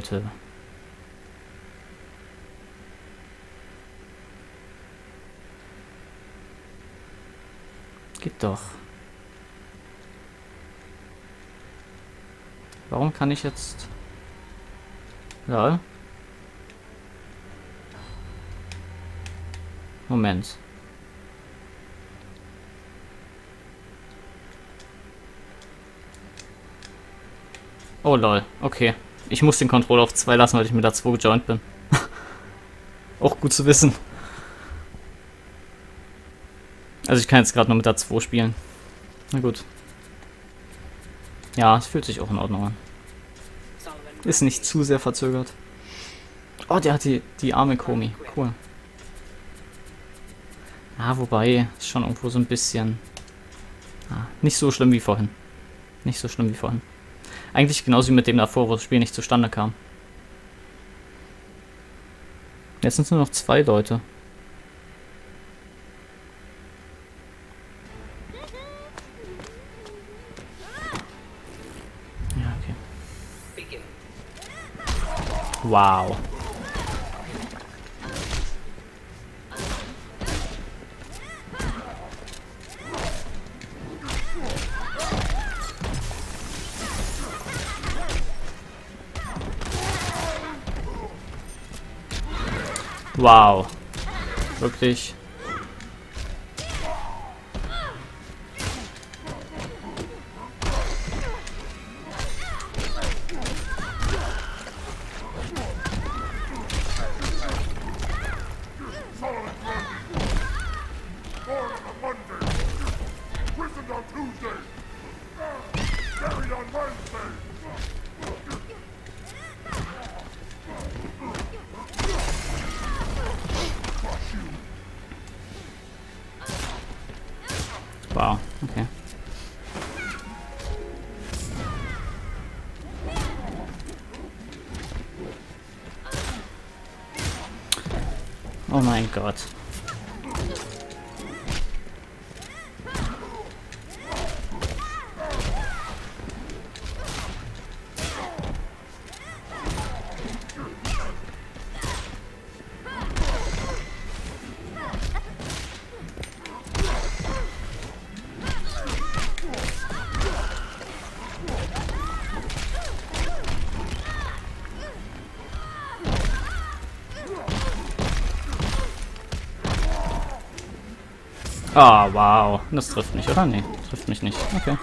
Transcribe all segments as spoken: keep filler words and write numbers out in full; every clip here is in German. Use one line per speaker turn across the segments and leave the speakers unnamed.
bitte. Geht doch. Warum kann ich jetzt... Ja. Moment. Oh lol, okay. Ich muss den Controller auf zwei lassen, weil ich mit der zwei gejoint bin. Auch gut zu wissen. Also ich kann jetzt gerade nur mit der zwei spielen. Na gut. Ja, es fühlt sich auch in Ordnung an. Ist nicht zu sehr verzögert. Oh, der hat die, die arme Komi. Cool. Ah, wobei, ist schon irgendwo so ein bisschen... Ah, nicht so schlimm wie vorhin. Nicht so schlimm wie vorhin. Eigentlich genauso wie mit dem davor, wo das Spiel nicht zustande kam. Jetzt sind es nur noch zwei Leute. Ja, okay. Wow. Wow. Wirklich. Wow, okay. Oh mein Gott. Ah, oh, wow. Das trifft mich, oder? Nee, trifft mich nicht. Okay.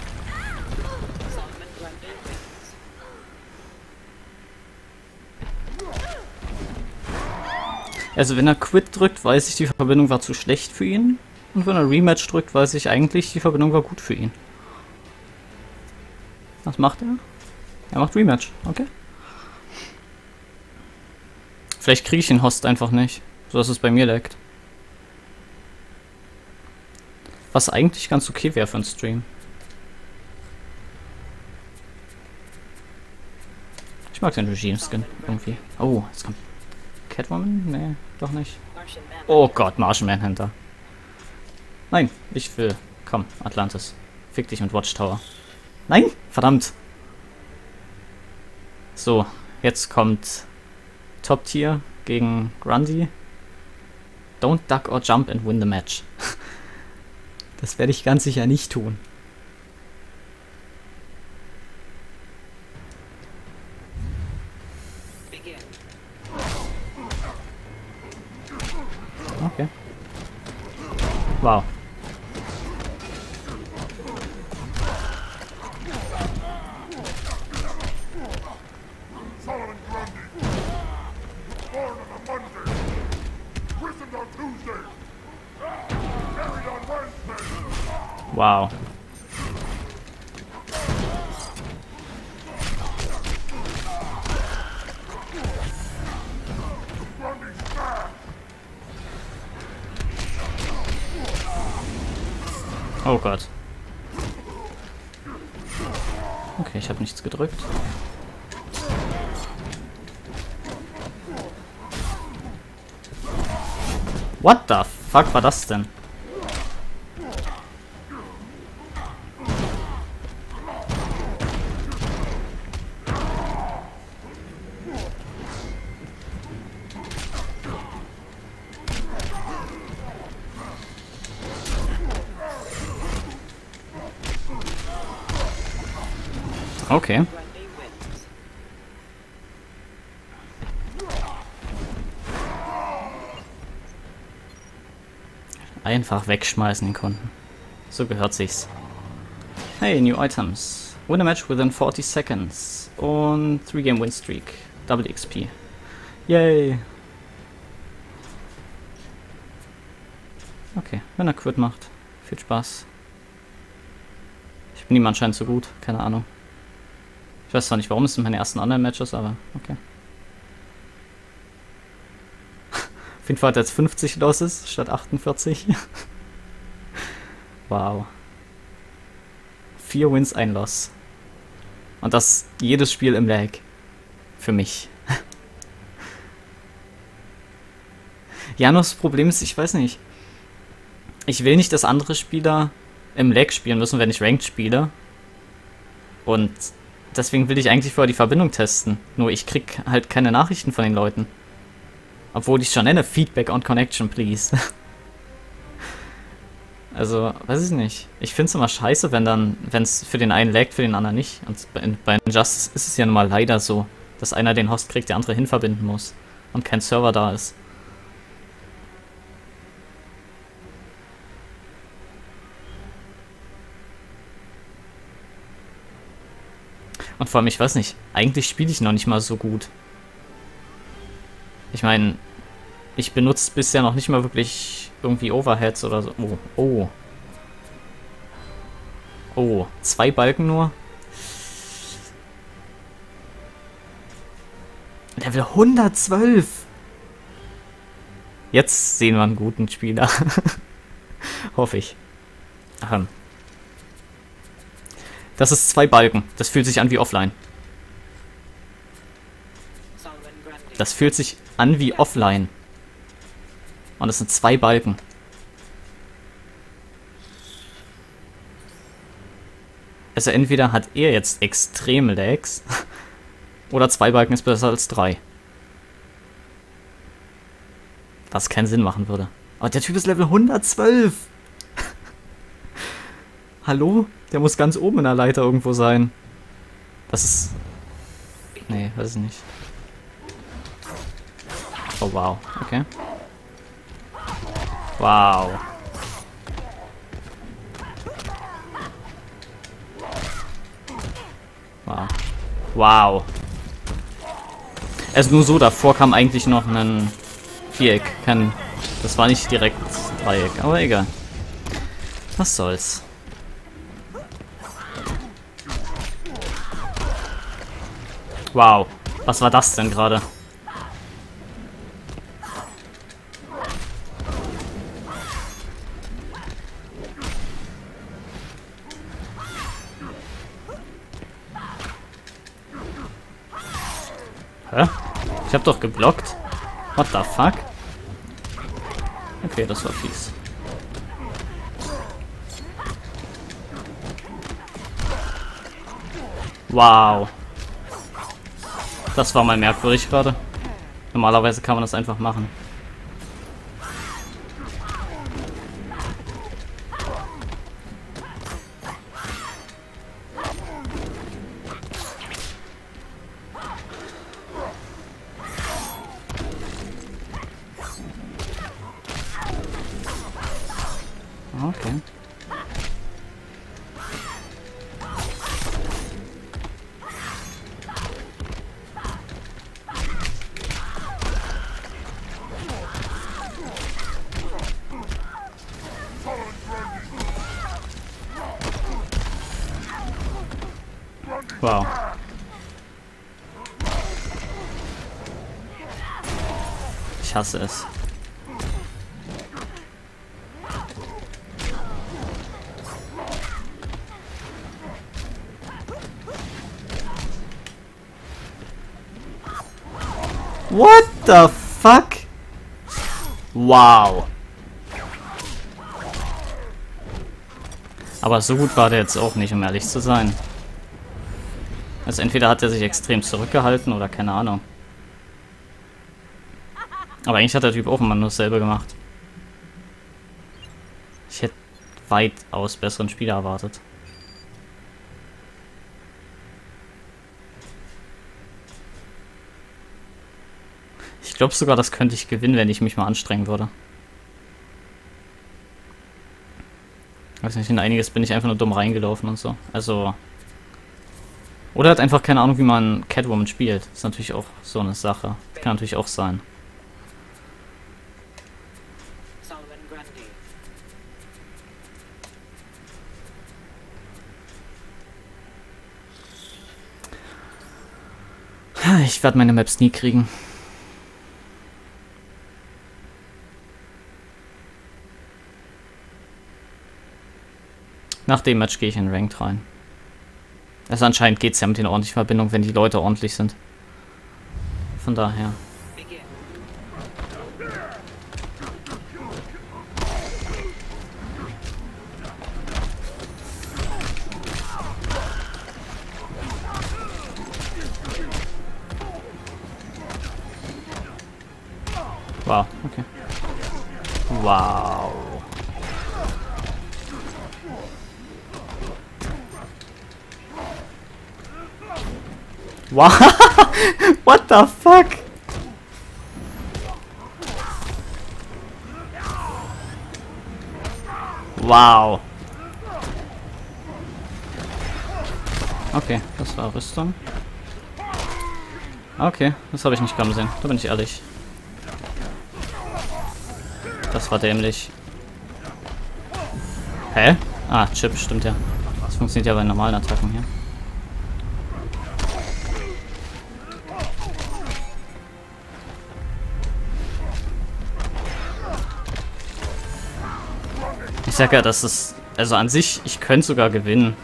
Also wenn er Quit drückt, weiß ich, die Verbindung war zu schlecht für ihn. Und wenn er Rematch drückt, weiß ich eigentlich, die Verbindung war gut für ihn. Was macht er? Er macht Rematch, okay. Vielleicht kriege ich den Host einfach nicht, sodass es bei mir laggt. Was eigentlich ganz okay wäre für einen Stream. Ich mag den Regime-Skin irgendwie. Oh, jetzt kommt Catwoman? Nee, doch nicht. Oh Gott, Martian Manhunter. Nein, ich will. Komm, Atlantis. Fick dich mit Watchtower. Nein, verdammt. So, jetzt kommt Top Tier gegen Grundy. Don't duck or jump and win the match. Das werde ich ganz sicher nicht tun. Okay. Wow. Wow. Oh Gott. Okay, ich habe nichts gedrückt. What the fuck war das denn? Okay. Einfach wegschmeißen den Kunden. So gehört sich's. Hey, new items. Win a match within forty seconds. Und three game win streak. Double X P. Yay. Okay, wenn er Quit macht. Viel Spaß. Ich bin ihm anscheinend so gut. Keine Ahnung. Ich weiß zwar nicht, warum es sind meine ersten Online-Matches, aber okay. Auf jeden Fall hat er jetzt fünfzig Losses statt achtundvierzig. Wow. Vier Wins, ein Loss. Und das jedes Spiel im Lag. Für mich. Ja, nur das Problem ist, ich weiß nicht. Ich will nicht, dass andere Spieler im Lag spielen müssen, wenn ich Ranked spiele. Und deswegen will ich eigentlich vorher die Verbindung testen. Nur ich krieg halt keine Nachrichten von den Leuten. Obwohl ich schon nenne, Feedback on Connection, please. Also, weiß ich nicht. Ich finde es immer scheiße, wenn dann, wenn es für den einen laggt, für den anderen nicht. Und bei, bei Injustice ist es ja nun mal leider so, dass einer den Host kriegt, der andere hinverbinden muss. Und kein Server da ist. Und vor allem, ich weiß nicht, eigentlich spiele ich noch nicht mal so gut. Ich meine, ich benutze bisher noch nicht mal wirklich irgendwie Overheads oder so. Oh, oh. Oh, zwei Balken nur. Level hundertzwölf. Jetzt sehen wir einen guten Spieler. Hoffe ich. Ähm. Das ist zwei Balken. Das fühlt sich an wie offline. Das fühlt sich an wie offline. Und es sind zwei Balken. Also entweder hat er jetzt extreme Lags, oder zwei Balken ist besser als drei. Was keinen Sinn machen würde. Aber der Typ ist Level hundertzwölf. Hallo? Der muss ganz oben in der Leiter irgendwo sein. Das ist... Nee, weiß ich nicht. Oh, wow. Okay. Wow. Wow. Wow. Also nur so, davor kam eigentlich noch ein Viereck. Kein, das war nicht direkt Dreieck, aber egal. Was soll's. Wow. Was war das denn gerade? Hä? Ich hab doch geblockt. What the fuck? Okay, das war fies. Wow. Das war mal merkwürdig gerade. Normalerweise kann man das einfach machen. Okay. Wow. Ich hasse es. What the fuck? Wow. Aber so gut war der jetzt auch nicht, um ehrlich zu sein. Also entweder hat er sich extrem zurückgehalten oder keine Ahnung. Aber eigentlich hat der Typ auch immer nur dasselbe gemacht. Ich hätte weitaus besseren Spieler erwartet. Ich glaube sogar, das könnte ich gewinnen, wenn ich mich mal anstrengen würde. Weiß nicht, in einiges bin ich einfach nur dumm reingelaufen und so. Also... Oder hat einfach keine Ahnung, wie man Catwoman spielt. Das ist natürlich auch so eine Sache. Kann natürlich auch sein. Ich werde meine Maps nie kriegen. Nach dem Match gehe ich in Ranked rein. Also anscheinend geht es ja mit den ordentlichen Verbindungen, wenn die Leute ordentlich sind. Von daher. Wow, okay. Wow. Wow. What the fuck? Wow. Okay, das war Rüstung. Okay, das habe ich nicht kommen sehen. Da bin ich ehrlich. Das war dämlich. Hä? Ah, Chip, stimmt ja. Das funktioniert ja bei normalen Attacken hier. Ich sag ja, das ist... Also an sich, ich könnte sogar gewinnen.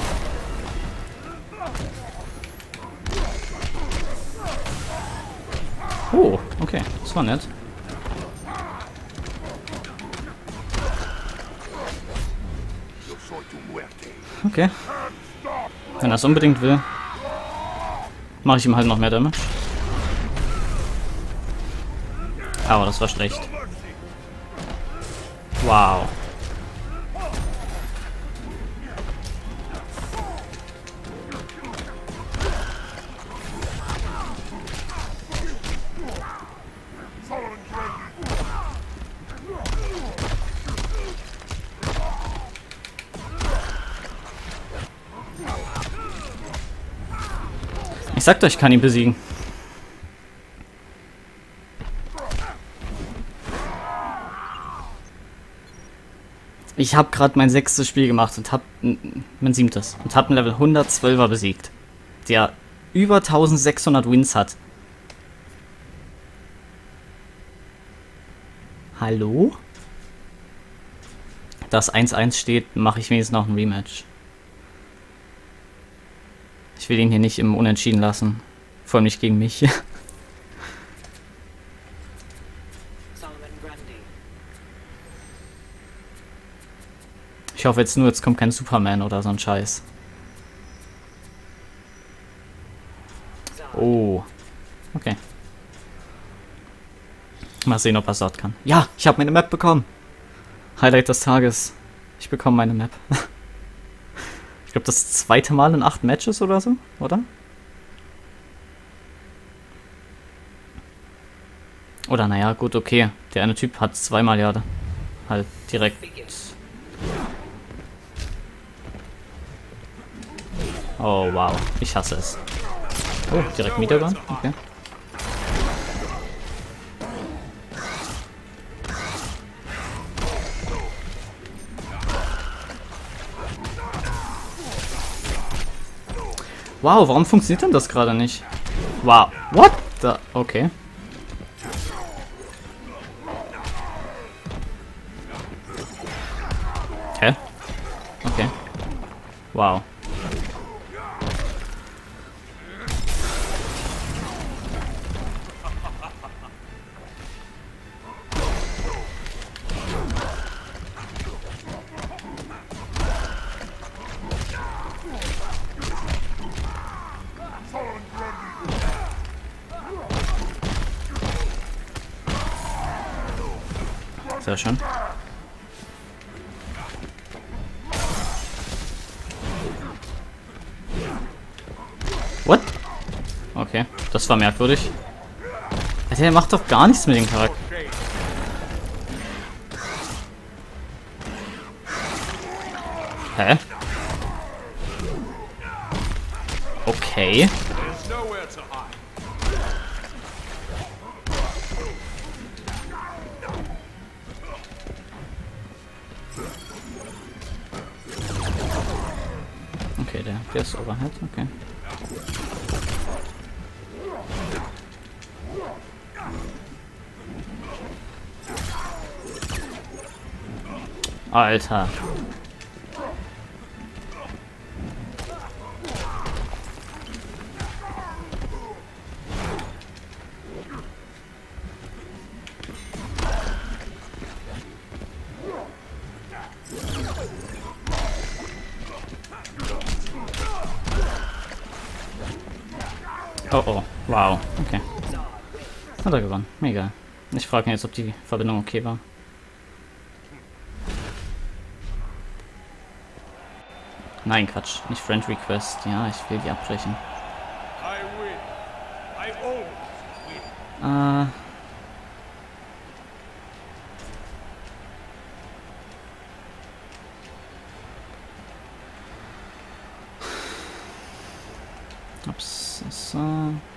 Oh, okay. Das war nett. Okay. Wenn er es unbedingt will, mache ich ihm halt noch mehr Damage. Aber das war schlecht. Wow. Ich sagte euch, ich kann ihn besiegen. Ich habe gerade mein sechstes Spiel gemacht und habe mein siebtes und habe einen Level hundertzwölfer besiegt, der über eintausendsechshundert Wins hat. Hallo? Das eins eins steht, mache ich wenigstens noch ein Rematch. Ich will ihn hier nicht im Unentschieden lassen. Vor allem nicht gegen mich. Ich hoffe jetzt nur, jetzt kommt kein Superman oder so ein Scheiß. Oh. Okay. Mal sehen, ob er es dort kann. Ja, ich habe meine Map bekommen. Highlight des Tages. Ich bekomme meine Map. Ich glaube, das zweite Mal in acht Matches oder so, oder? Oder naja, gut, okay. Der eine Typ hat zweimal ja halt direkt... Oh, wow. Ich hasse es. Oh, direkt Niedergang? Okay. Wow, warum funktioniert denn das gerade nicht? Wow. What the... Okay. Hä? Okay. Wow. Sehr schön. What? Okay, das war merkwürdig. Der macht doch gar nichts mit dem Charakter. Hä? Okay. Okay, der, der ist overhead, okay. Alter. Oh oh, wow, okay. Hat er gewonnen, mega. Ich frage mich jetzt, ob die Verbindung okay war. Nein, Quatsch, nicht Friend Request. Ja, ich will die abbrechen. Äh. Ups, so.